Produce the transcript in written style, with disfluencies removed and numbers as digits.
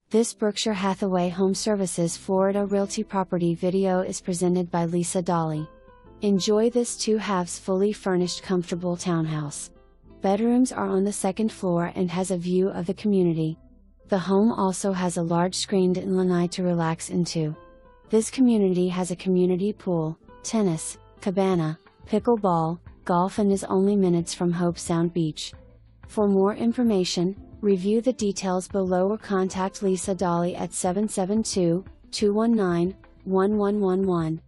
This Berkshire Hathaway HomeServices Florida Realty property video is presented by Lisa Dawley. Enjoy this 2-halves fully furnished comfortable townhouse. Bedrooms are on the second floor and has a view of the community. The home also has a large screened lanai to relax into. This community has a community pool, tennis, cabana, pickleball, golf and is only minutes from Hobe Sound Beach. For more information, review the details below or contact Lisa Dawley at 772-219-1111.